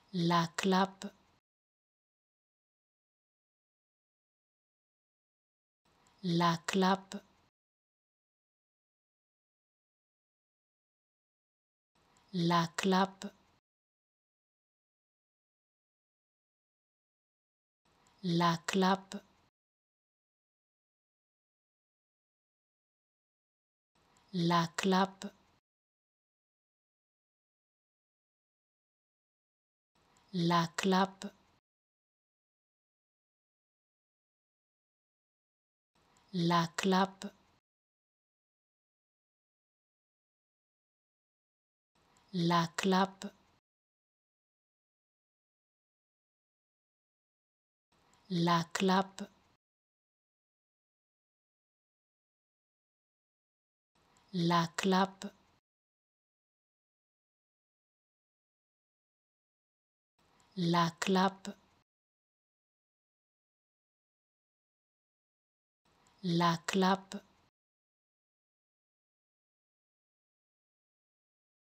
la clap, la clap, la clap, la clap, la clap, la clap, la clap, la clap, la clap, la clap, la clap, la clap,